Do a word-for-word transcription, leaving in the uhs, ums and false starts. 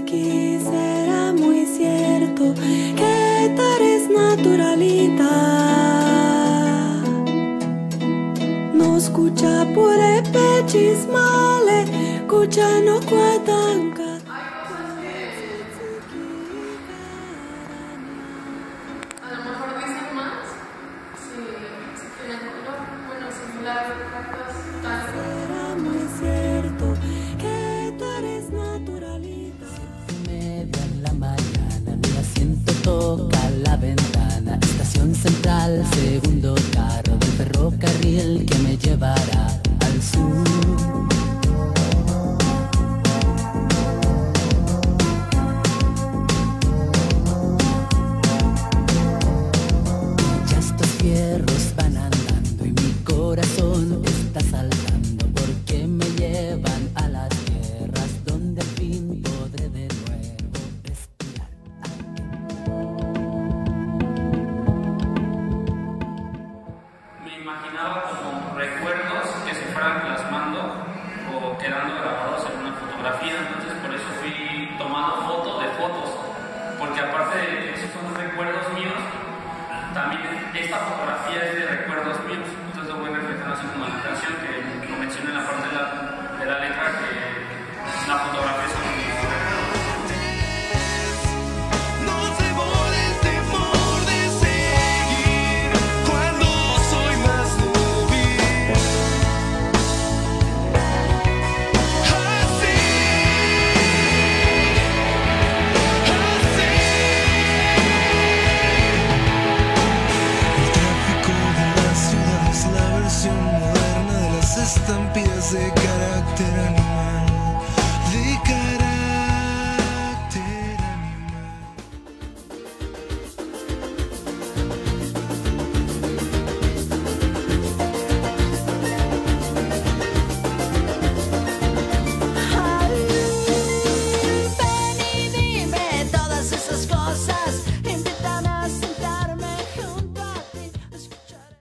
aquí será muy cierto che tu eres naturalita. No escucha pure pechis male, escucha no cuatanca. A lo mejor dicen más si tienen color, bueno, similar a Será muy cierto que tú eres naturalita. Media en la mañana, mi asiento toca la ventana. Estación central, segundo carro del ferrocarril que me llevará al sur. Ya estos fierros van andando y mi corazón está saltando porque me llevan a las tierras donde al fin podré de nuevo respirar. Me imaginaba como recuerdos que se fueran plasmando o quedando grabados en una fotografía, entonces por eso fui tomando fotos de fotos, porque aparte de que esos son recuerdos míos, también esta fotografía es de recuerdos míos, entonces lo voy reflejando así como en la canción, que lo mencioné en la parte de la, de la letra, que la fotografía es como mis recuerdos. Moderna de las estampidas de carácter animal.